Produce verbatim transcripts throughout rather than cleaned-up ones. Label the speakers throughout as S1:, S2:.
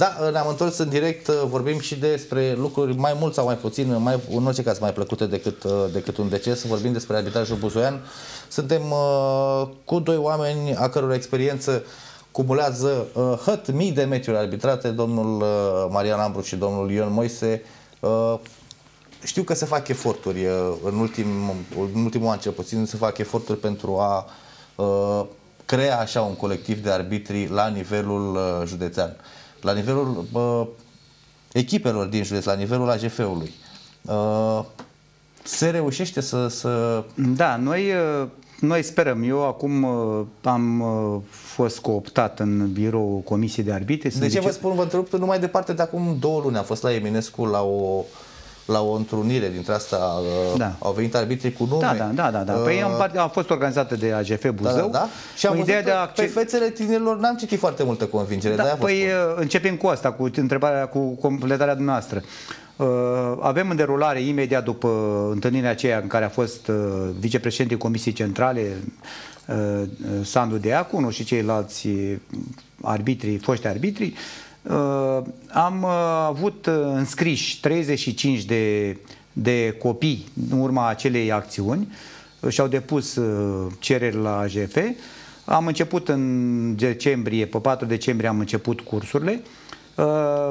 S1: Da, ne-am întors în direct, vorbim și despre lucruri mai mult sau mai puțin, mai, în orice caz mai plăcute decât, decât un deces. Vorbim despre arbitrajul buzoian. Suntem uh, cu doi oameni a căror experiență cumulează uh, hăt mii de meciuri arbitrate, domnul uh, Marian Ambru și domnul Ion Moise. Uh, știu că se fac eforturi, uh, în, ultim, în ultimul an cel puțin, se fac eforturi pentru a uh, crea așa un colectiv de arbitri la nivelul uh, județean, la nivelul uh, echipelor din județ, la nivelul A G F-ului. Uh, se reușește să, să...
S2: Da, noi, noi sperăm. Eu acum am fost cooptat în biroul Comisiei de Arbitri.
S1: De ce vă spun, vă întrerup, nu mai departe de acum două luni am fost la Eminescu la o la o întrunire dintre asta, da. Au venit arbitrii cu nume.
S2: Da, da, da, da, da. Păi uh, a fost organizată de A G F Buzău. Da, da, da.
S1: Și am văzut că pe fețele tinerilor n-am citit foarte multă convingere.
S2: Da, păi începem cu asta, cu întrebarea, cu completarea dumneavoastră. Uh, avem în derulare, imediat după întâlnirea aceea în care a fost uh, vicepreședintele Comisiei Centrale, uh, Sandu Deacunu și ceilalți arbitri, foști arbitri, Uh, am uh, avut uh, înscriși treizeci și cinci de, de copii în urma acelei acțiuni uh, și au depus uh, cereri la A G F. Am început în decembrie, pe patru decembrie am început cursurile. Uh,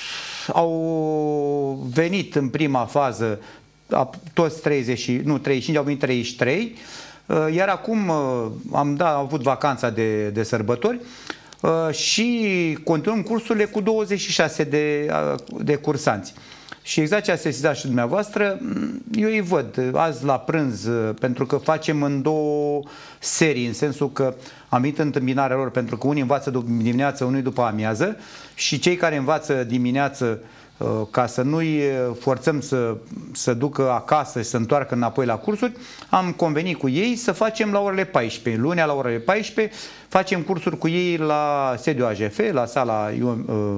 S2: au venit în prima fază toți treizeci, nu, treizeci și cinci, au venit treizeci și trei, uh, iar acum uh, am, da, am avut vacanța de, de sărbători. Uh, și continuăm cursurile cu douăzeci și șase de, uh, de cursanți. Și exact ce a sesizat și dumneavoastră, eu îi văd azi la prânz, uh, pentru că facem în două serii, în sensul că am venit în întâmpinarea lor, pentru că unii învață dimineață, unii după amiază, și cei care învață dimineață, uh, ca să nu-i forțăm să, să ducă acasă și să întoarcă înapoi la cursuri, am convenit cu ei să facem la orele paisprezece. Lunea la orele paisprezece facem cursuri cu ei la sediul A G F, la sala uh,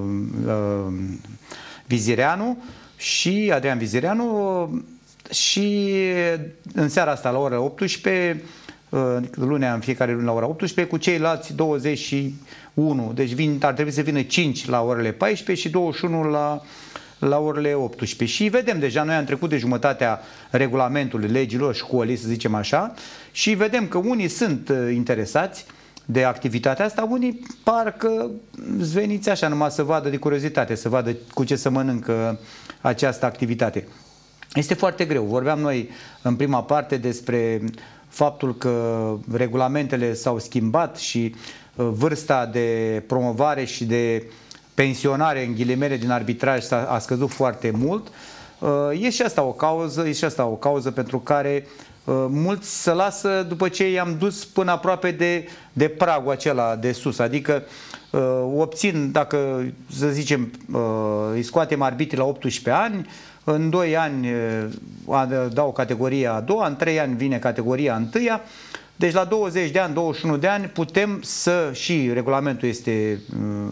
S2: uh, Vizireanu și Adrian Vizireanu, uh, și în seara asta la ora optsprezece, uh, lunea în fiecare lună la ora optsprezece, cu ceilalți douăzeci și unu. Deci vin, ar trebui să vină cinci la orele paisprezece și douăzeci și unu la la orele optsprezece. Și vedem deja, noi am trecut de jumătatea regulamentului, legilor, școlii, să zicem așa, și vedem că unii sunt interesați de activitatea asta, unii parcă zveniți așa numai să vadă de curiozitate, să vadă cu ce să mănâncă această activitate. Este foarte greu. Vorbeam noi în prima parte despre faptul că regulamentele s-au schimbat și vârsta de promovare și de pensionare, în ghilimele, din arbitraj a scăzut foarte mult. E și asta o cauză, e și asta o cauză pentru care mulți se lasă după ce i-am dus până aproape de, de pragul acela de sus. Adică obțin, dacă să zicem, îi scoatem arbitrii la optsprezece ani, în doi ani dau categoria a doua, în trei ani vine categoria a întâia. Deci la douăzeci de ani, douăzeci și unu de ani putem să, și regulamentul este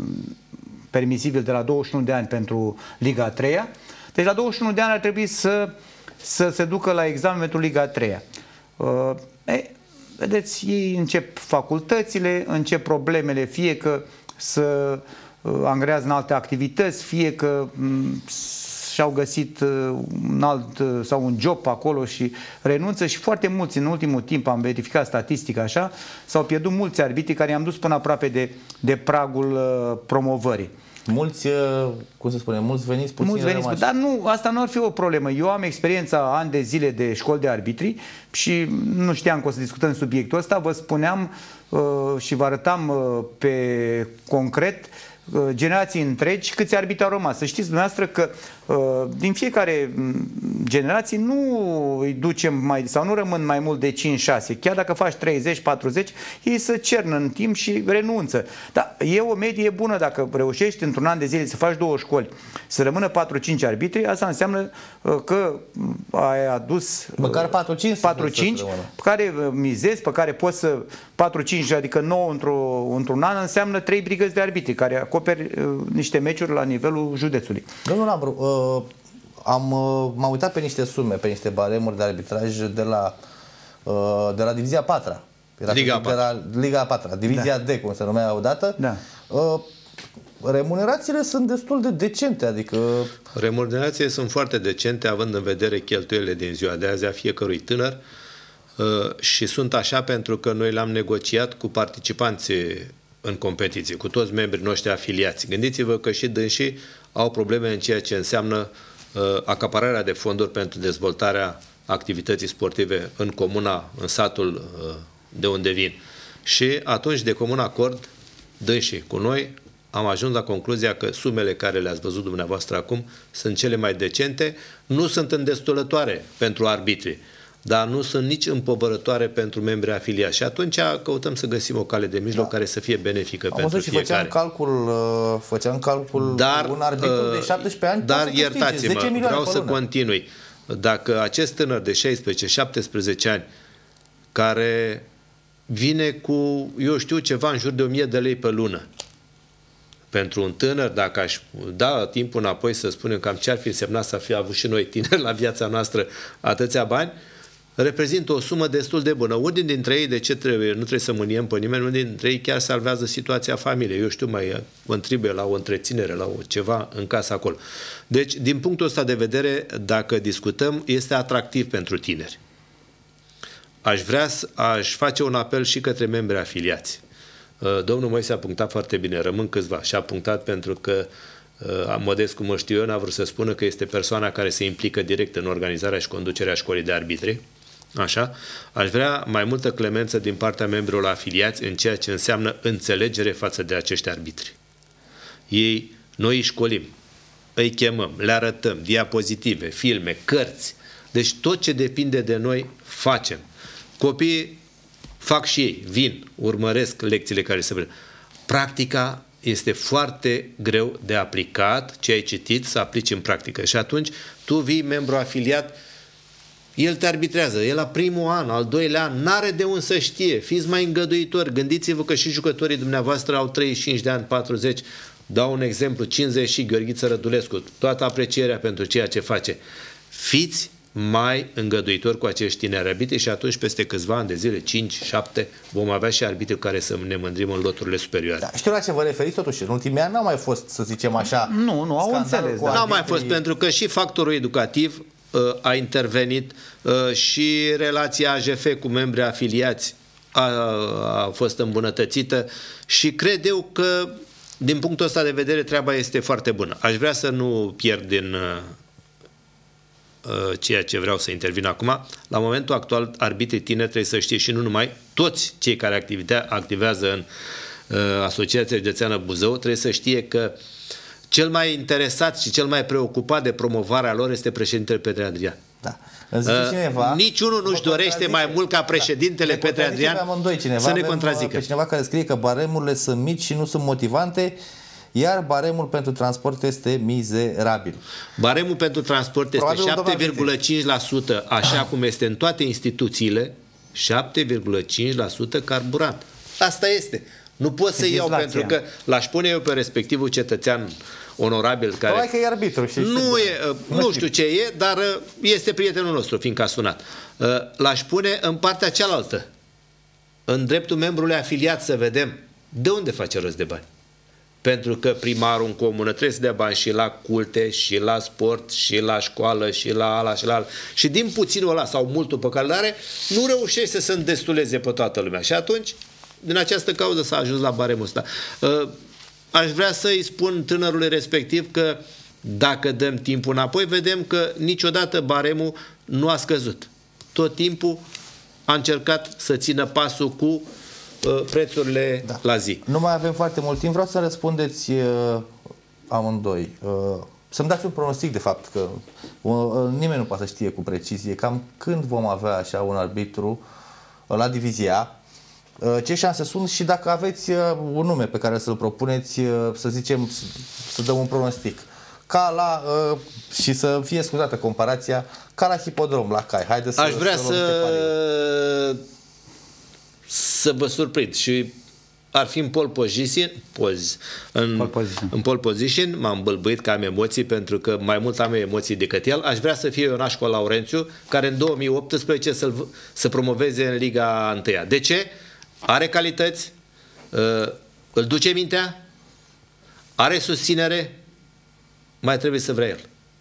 S2: permisibil de la douăzeci și unu de ani pentru Liga a treia. Deci la douăzeci și unu de ani ar trebui să, să se ducă la examen pentru Liga a treia. Uh, e, vedeți, ei încep facultățile, încep problemele, fie că să uh, angrează în alte activități, fie că um, și-au găsit uh, un alt uh, sau un job acolo și renunță, și foarte mulți în ultimul timp, am verificat statistica așa, s-au pierdut mulți arbitri care i-am dus până aproape de, de pragul uh, promovării.
S1: Mulți, cum să spunem, mulți veniți, puțini
S2: mulți veniți, dar nu, asta nu ar fi o problemă. Eu am experiența ani de zile de școli de arbitri și nu știam că o să discutăm subiectul ăsta. Vă spuneam uh, și vă arătam uh, pe concret uh, generații întregi câți arbitri au rămas. Să știți dumneavoastră că uh, din fiecare generație nu îi ducem mai, sau nu rămân mai mult de cinci șase. Chiar dacă faci treizeci patruzeci, ei se cernă în timp și renunță. Dar e o medie bună dacă reușești într-un an de zile să faci două școli, să rămână patru cinci arbitri. Asta înseamnă uh, că ai adus
S1: măcar patru cinci
S2: patru cinci pe care mizezi, pe care poți să patru cinci, adică nouă într-un într an, înseamnă trei brigăzi de arbitri care acoperi uh, niște meciuri la nivelul județului.
S1: Domnul Ambru, uh, am, uh, m-am uitat pe niște sume, pe niște baremuri de arbitraj de la, uh, de la Divizia a patra.
S3: Liga a patra.
S1: De la Liga a patra, Divizia
S2: da.
S1: D, cum se numea odată.
S2: Da.
S1: Uh, remunerațiile sunt destul de decente, adică...
S3: Remunerațiile sunt foarte decente, având în vedere cheltuielile din ziua de azi a fiecărui tânăr și sunt așa pentru că noi le-am negociat cu participanții în competiție, cu toți membrii noștri afiliați. Gândiți-vă că și dânsii au probleme în ceea ce înseamnă acapararea de fonduri pentru dezvoltarea activității sportive în comuna, în satul de unde vin. Și atunci, de comun acord, dânsii cu noi, am ajuns la concluzia că sumele care le-ați văzut dumneavoastră acum sunt cele mai decente, nu sunt îndestulătoare pentru arbitri, dar nu sunt nici împovărătoare pentru membrii afiliați. Și atunci căutăm să găsim o cale de mijloc da. care să fie benefică
S1: am
S3: pentru
S1: și
S3: fiecare.
S1: Făceam calcul, făceam calcul
S3: dar,
S1: un arbitru de șaptesprezece ani.
S3: Dar iertați-mă, vreau să continui. Dacă acest tânăr de șaisprezece șaptesprezece ani care vine cu, eu știu, ceva în jur de o mie de lei pe lună, pentru un tânăr, dacă aș da timpul înapoi să spunem cam ce ar fi însemnat să fi avut și noi tineri la viața noastră atâția bani, reprezintă o sumă destul de bună. Unii dintre ei, de ce trebuie, nu trebuie să mâniem pe nimeni, unii dintre ei chiar salvează situația familiei. Eu știu, mai contribuie la o întreținere, la o ceva în casă acolo. Deci, din punctul ăsta de vedere, dacă discutăm, este atractiv pentru tineri. Aș vrea, aș face un apel și către membrii afiliați. Domnul Moise a punctat foarte bine, rămân câțiva și a punctat pentru că Modest, cum mă știu eu, n-a vrut să spună că este persoana care se implică direct în organizarea și conducerea școlii de arbitri. Așa? Aș vrea mai multă clemență din partea membrilor afiliați în ceea ce înseamnă înțelegere față de acești arbitri. Ei, noi îi școlim, îi chemăm, le arătăm diapozitive, filme, cărți. Deci tot ce depinde de noi facem. Copiii fac și ei, vin, urmăresc lecțiile care se predă. Practica este foarte greu de aplicat, ce ai citit, să aplici în practică. Și atunci tu vii membru afiliat, el te arbitrează, el la primul an, al doilea an, n-are de unde să știe, fiți mai îngăduitori, gândiți-vă că și jucătorii dumneavoastră au treizeci și cinci de ani, patruzeci, dau un exemplu, cincizeci și Gheorghiță Rădulescu, toată aprecierea pentru ceea ce face. Fiți mai îngăduitori cu acești tineri arbitri și atunci peste câțiva ani de zile, cinci, șapte, vom avea și arbitri care să ne mândrim în loturile superioare.
S1: Da, știu la ce vă referiți totuși, în ultimii ani n-au mai fost, să zicem așa,
S2: nu, nu, au înțeles.
S3: Da. N-au mai fost, pentru că și factorul educativ uh, a intervenit uh, și relația A J F cu membrii afiliați a, a fost îmbunătățită și cred eu că din punctul ăsta de vedere treaba este foarte bună. Aș vrea să nu pierd din uh, ceea ce vreau să intervin acum. La momentul actual, arbitrii tineri trebuie să știe și nu numai, toți cei care activează în uh, Asociația Județeană Buzău trebuie să știe că cel mai interesat și cel mai preocupat de promovarea lor este președintele Petre Adrian.
S1: Da.
S3: Uh, niciunul nu-și dorește mai mult ca președintele da. Petre Adrian
S1: cineva,
S3: să ne contrazică.
S1: Pe cineva care scrie că baremurile sunt mici și nu sunt motivante, iar baremul pentru transport este mizerabil.
S3: Baremul pentru transport este șapte virgulă cinci la sută, așa cum este în toate instituțiile, șapte virgulă cinci la sută carburant. Asta este. Nu pot să iau pentru că l-aș pune eu pe respectivul cetățean onorabil care...
S1: Probabil că e arbitru. Și
S3: nu, e, nu știu ce e, dar este prietenul nostru, fiindcă a sunat. L-aș pune în partea cealaltă, în dreptul membrului afiliat, să vedem de unde face rost de bani. Pentru că primarul în comună trebuie să dea bani și la culte, și la sport, și la școală, și la ala, și la ala. Și din puținul ăla sau multul pe care l-are, nu reușește să se îndestuleze pe toată lumea. Și atunci, din această cauză s-a ajuns la baremul ăsta. Aș vrea să-i spun tânărului respectiv că dacă dăm timpul înapoi, vedem că niciodată baremul nu a scăzut. Tot timpul a încercat să țină pasul cu prețurile da. la zi.
S1: Nu mai avem foarte mult timp. Vreau să răspundeți uh, amândoi. Uh, să-mi dați un pronostic de fapt că uh, nimeni nu poate să știe cu precizie cam când vom avea așa un arbitru uh, la divizia. Uh, ce șanse sunt și dacă aveți uh, un nume pe care să-l propuneți, uh, să zicem, să, să dăm un pronostic. Ca la, uh, și să fie scuzată comparația, ca la hipodrom, la cai. Haideți să,
S3: Aș vrea să... să... să vă surprind și ar fi în pole position, poz, în, pole position. în pole position, m-am bălbâit că am emoții pentru că mai mult am emoții decât el. Aș vrea să fie Ionașcu Laurențiu, care în două mii optsprezece să, să promoveze în Liga unu. De ce? Are calități, îl duce mintea, are susținere, mai trebuie să vrea el.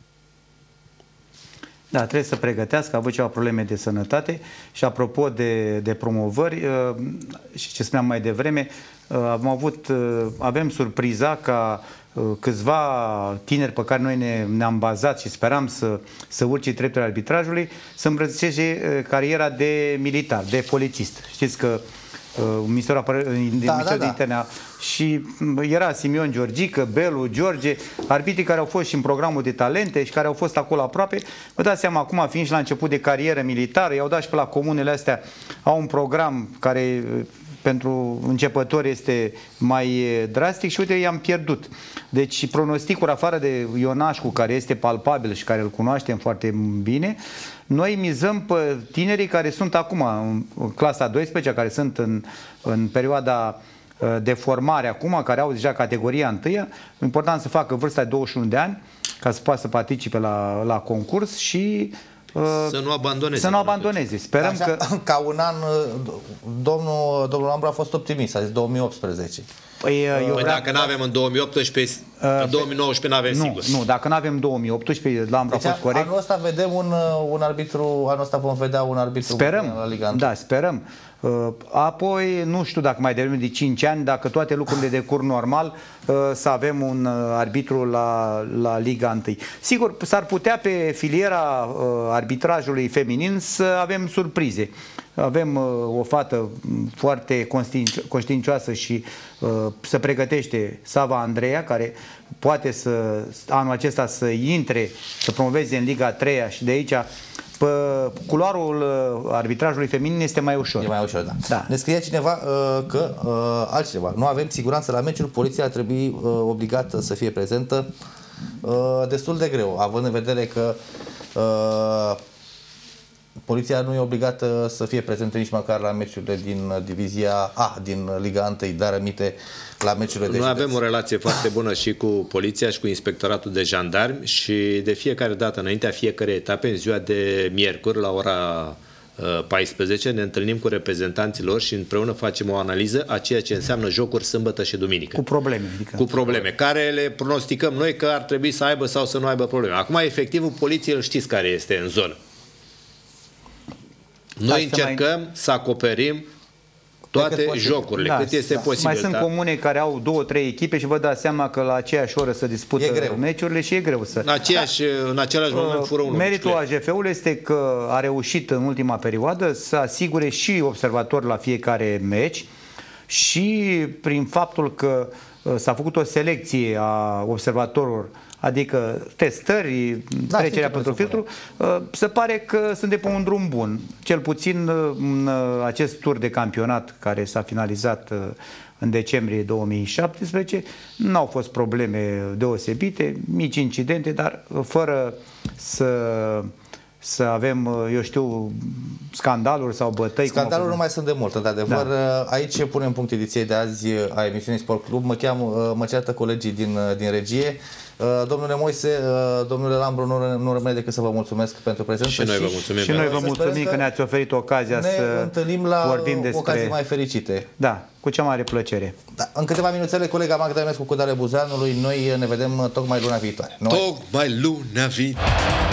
S2: Da, trebuie să pregătească, a avut ceva probleme de sănătate și apropo de, de promovări și ce spuneam mai devreme, am avut, avem surpriza ca câțiva tineri pe care noi ne, ne-am bazat și speram să, să urce dreptul arbitrajului, să îmbrățișeze cariera de militar, de polițist. Știți că Ministerul, Apăr da, Ministerul da, da. de Interne și era Simion Georgică, Belu, George, arbitrii care au fost și în programul de talente și care au fost acolo aproape. Vă dați seama, acum fiind și la început de carieră militară, i-au dat și pe la comunele astea, au un program care pentru începători este mai drastic și uite, i-am pierdut. Deci pronosticul, afară de Ionașcu, care este palpabil și care îl cunoaștem foarte bine, noi mizăm pe tinerii care sunt acum în clasa a douăsprezecea, care sunt în, în perioada de formare acum, care au deja categoria întâia. Important să facă vârsta de douăzeci și unu de ani ca să poată să participe la, la concurs și
S3: să nu abandoneze.
S2: Să nu abandoneze. Sperăm
S1: Așa,
S2: că...
S1: Ca un an, domnul, domnul Lambru a fost optimist, a zis două mii optsprezece.
S2: Păi, eu
S3: păi dacă nu avem în două mii optsprezece, uh, în două mii nouăsprezece nu avem,
S2: nu,
S3: sigur.
S2: Nu, dacă nu avem două mii optsprezece, Lambru
S1: deci
S2: a fost corect.
S1: Anul ăsta vedem un, un arbitru, anul ăsta vom vedea un arbitru
S2: sperăm,
S1: la Liga unu.
S2: Da, sperăm. Apoi, nu știu dacă mai devreme de cinci ani, dacă toate lucrurile decurg normal, să avem un arbitru la, la Liga unu. Sigur, s-ar putea pe filiera arbitrajului feminin să avem surprize. Avem o fată foarte conștiincioasă și se pregătește, Sava Andreea, care poate să anul acesta să intre, să promoveze în Liga a treia și de aici pe culoarul arbitrajului feminin este mai ușor.
S1: E mai ușor, da.
S2: Da.
S1: Ne scrie cineva uh, că, uh, altcineva, nu avem siguranță la meciuri, poliția ar trebui uh, obligată să fie prezentă. Uh, destul de greu, având în vedere că uh, poliția nu e obligată să fie prezentă nici măcar la meciurile din divizia A, din Liga unu, dar amite la meciurile de
S3: Noi
S1: județ.
S3: avem o relație foarte bună și cu poliția și cu inspectoratul de jandarmi și de fiecare dată, înaintea fiecare etape, în ziua de miercuri, la ora paisprezece, ne întâlnim cu reprezentanții lor și împreună facem o analiză a ceea ce înseamnă jocuri sâmbătă și duminică.
S2: Cu probleme. Adică.
S3: Cu probleme, care le pronosticăm noi că ar trebui să aibă sau să nu aibă probleme. Acum, efectivul poliției, îl știți care este în zonă. Noi încercăm mai... să acoperim toate jocurile, da, cât este da. posibil.
S2: Mai sunt da. comune care au două, trei echipe și vă dați seama că la aceeași oră să dispută meciurile și e greu să...
S3: În, aceeași, da. în același moment fură unul.
S2: Meritul A J F-ului este că a reușit în ultima perioadă să asigure și observatori la fiecare meci și prin faptul că s-a făcut o selecție a observatorilor, adică testări, da, trecerea pentru filtru, se pare că sunt de pe un drum bun. Cel puțin în acest tur de campionat care s-a finalizat în decembrie două mii șaptesprezece, nu au fost probleme deosebite, mici incidente, dar fără să să avem, eu știu, scandaluri sau bătăi.
S1: Scandaluri nu mai sunt de mult, într-adevăr. Da. Aici punem punct ediției de azi a emisiunii Sport Club. Mă cheamă, mă ceartă colegii din, din regie. Domnule Moise, domnule Lambru, nu, nu rămâne decât să vă mulțumesc pentru prezență.
S3: Și noi vă mulțumim.
S2: Și noi vă mulțumim că, că ne-ați oferit ocazia
S1: ne
S2: să
S1: întâlnim la
S2: vorbim despre...
S1: ocazii mai fericite.
S2: Da, cu cea mare plăcere. Da.
S1: În câteva minuțele, colega Magda Ionescu cu Dare Buzeanului, noi ne vedem tocmai luna viitoare.
S3: Tocmai luna viitoare.